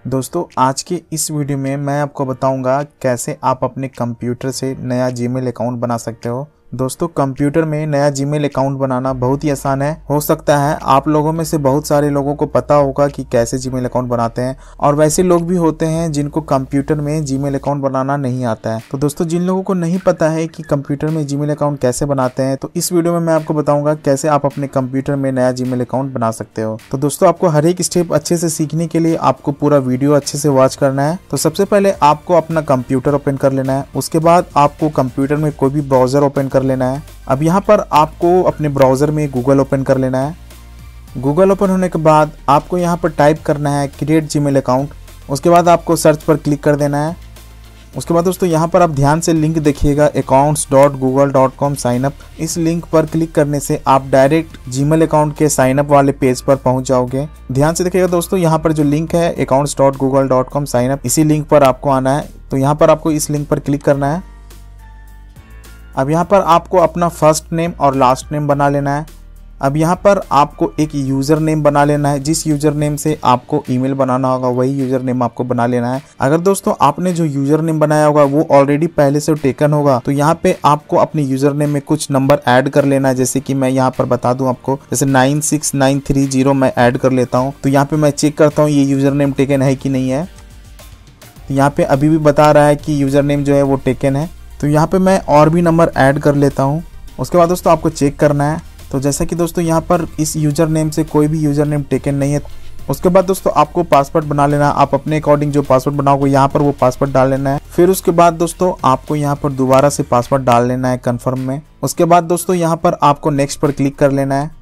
दोस्तों आज के इस वीडियो में मैं आपको बताऊंगा कैसे आप अपने कंप्यूटर से नया जीमेल अकाउंट बना सकते हो। दोस्तों कंप्यूटर में नया जीमेल अकाउंट बनाना बहुत ही आसान है। हो सकता है आप लोगों में से बहुत सारे लोगों को पता होगा कि कैसे जीमेल अकाउंट बनाते हैं और वैसे लोग भी होते हैं जिनको कंप्यूटर में जीमेल अकाउंट बनाना नहीं आता है। तो दोस्तों जिन लोगों को नहीं पता है कि कंप्यूटर में जीमेल अकाउंट कैसे बनाते हैं, तो इस वीडियो में मैं आपको बताऊंगा कैसे आप अपने कंप्यूटर में नया जीमेल अकाउंट बना सकते हो। तो दोस्तों आपको हर एक स्टेप अच्छे से सीखने के लिए आपको पूरा वीडियो अच्छे से वॉच करना है। तो सबसे पहले आपको अपना कंप्यूटर ओपन कर लेना है। उसके बाद आपको कंप्यूटर में कोई भी ब्राउजर ओपन कर लेना है। अब यहाँ पर आपको अपने ब्राउजर में गूगल ओपन कर लेना है। गूगल ओपन होने के बाद आपको यहाँ पर टाइप करना है क्रिएट जीमेल अकाउंट। उसके बाद आपको सर्च पर क्लिक कर देना है। उसके बाद दोस्तों यहाँ पर आप ध्यान से लिंक देखिएगा accounts.google.com साइन अप। इस लिंक पर क्लिक करने से आप डायरेक्ट जीमेल अकाउंट के साइन अप वाले पेज पर पहुंच जाओगे। ध्यान से देखिएगा दोस्तों, यहाँ पर जो लिंक है accounts.google.com साइन अप, इसी लिंक पर आपको आना है। तो यहाँ पर आपको इस लिंक पर क्लिक करना है। अब यहाँ पर आपको अपना फर्स्ट नेम और लास्ट नेम बना लेना है। अब यहाँ पर आपको एक यूज़र नेम बना लेना है। जिस यूज़र नेम से आपको ईमेल बनाना होगा वही यूज़र नेम आपको बना लेना है। अगर दोस्तों आपने जो यूज़र नेम बनाया होगा वो ऑलरेडी पहले से टेकन होगा तो यहाँ पे आपको अपने यूज़र नेम में कुछ नंबर ऐड कर लेना है। जैसे कि मैं यहाँ पर बता दूं आपको, जैसे 96930 मैं ऐड कर लेता हूँ। तो यहाँ पे मैं चेक करता हूँ ये यूज़र नेम टेकन है कि नहीं है। तो यहाँ पे अभी भी बता रहा है कि यूज़र नेम जो है वो टेकन है। तो यहाँ पे मैं और भी नंबर ऐड कर लेता हूँ। उसके बाद दोस्तों आपको चेक करना है। तो जैसा कि दोस्तों यहाँ पर इस यूज़र नेम से कोई भी यूज़र नेम टेकन नहीं है। उसके बाद दोस्तों आपको पासवर्ड बना लेना है। आप अपने अकॉर्डिंग जो पासवर्ड बनाओगे यहाँ पर वो पासवर्ड डाल लेना है। फिर उसके बाद दोस्तों आपको यहाँ पर दोबारा से पासवर्ड डाल लेना है कन्फर्म में। उसके बाद दोस्तों यहाँ पर आपको नेक्स्ट पर क्लिक कर लेना है।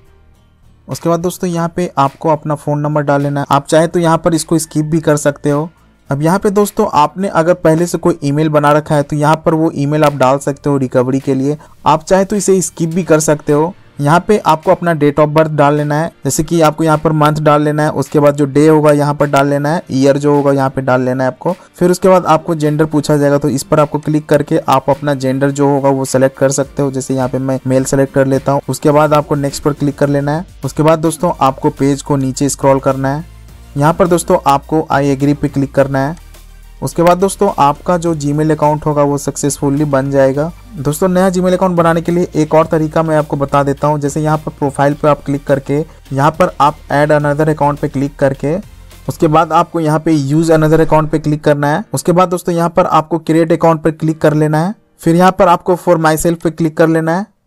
उसके बाद दोस्तों यहाँ पे आपको अपना फ़ोन नंबर डाल लेना है। आप चाहे तो यहाँ पर इसको स्किप भी कर सकते हो। अब यहाँ पे दोस्तों आपने अगर पहले से कोई ईमेल बना रखा है तो यहाँ पर वो ईमेल आप डाल सकते हो रिकवरी के लिए। आप चाहे तो इसे स्किप भी कर सकते हो। यहाँ पे आपको अपना डेट ऑफ बर्थ डाल लेना है। जैसे कि आपको यहाँ पर मंथ डाल लेना है। उसके बाद जो डे होगा यहाँ पर डाल लेना है। ईयर जो होगा यहाँ पे डाल लेना है आपको। फिर उसके बाद आपको जेंडर पूछा जाएगा तो इस पर आपको क्लिक करके आप अपना जेंडर जो होगा वो सेलेक्ट कर सकते हो। जैसे यहाँ पे मैं मेल सेलेक्ट कर लेता हूँ। उसके बाद आपको नेक्स्ट पर क्लिक कर लेना है। उसके बाद दोस्तों आपको पेज को नीचे स्क्रॉल करना है। यहाँ पर दोस्तों आपको आई एग्री पे क्लिक करना है। उसके बाद दोस्तों आपका जो जीमेल अकाउंट होगा वो सक्सेसफुली बन जाएगा। दोस्तों नया जीमेल अकाउंट बनाने के लिए एक और तरीका मैं आपको बता देता हूं। जैसे यहाँ पर प्रोफाइल पे आप क्लिक करके यहाँ पर आप ऐड अनदर अकाउंट पे क्लिक करके उसके बाद आपको यहाँ पे यूज अनदर अकाउंट पे क्लिक करना है। उसके बाद दोस्तों यहाँ पर आपको क्रिएट अकाउंट पे क्लिक कर लेना है। फिर यहाँ पर आपको फॉर माई सेल्फ पे क्लिक कर लेना है।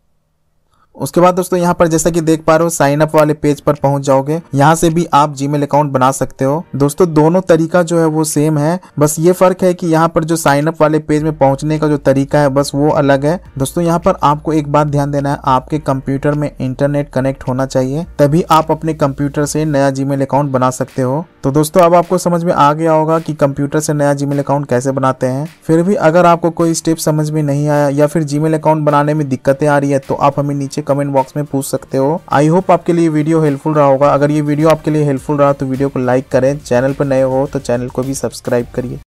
उसके बाद दोस्तों यहाँ पर जैसा कि देख पा रहे हो साइन अप वाले पेज पर पहुंच जाओगे। यहाँ से भी आप जीमेल अकाउंट बना सकते हो। दोस्तों दोनों तरीका जो है वो सेम है, बस ये फर्क है कि यहाँ पर जो साइन अप वाले पेज में पहुंचने का जो तरीका है बस वो अलग है। दोस्तों यहाँ पर आपको एक बात ध्यान देना है, आपके कंप्यूटर में इंटरनेट कनेक्ट होना चाहिए, तभी आप अपने कंप्यूटर से नया जीमेल अकाउंट बना सकते हो। तो दोस्तों अब आपको समझ में आ गया होगा कि कंप्यूटर से नया जीमेल अकाउंट कैसे बनाते हैं। फिर भी अगर आपको कोई स्टेप समझ में नहीं आया या फिर जीमेल अकाउंट बनाने में दिक्कतें आ रही है तो आप हमें नीचे कमेंट बॉक्स में पूछ सकते हो। आई होप आपके लिए वीडियो हेल्पफुल रहा होगा। अगर ये वीडियो आपके लिए हेल्पफुल रहा तो वीडियो को लाइक करें। चैनल पर नए हो तो चैनल को भी सब्सक्राइब करिए।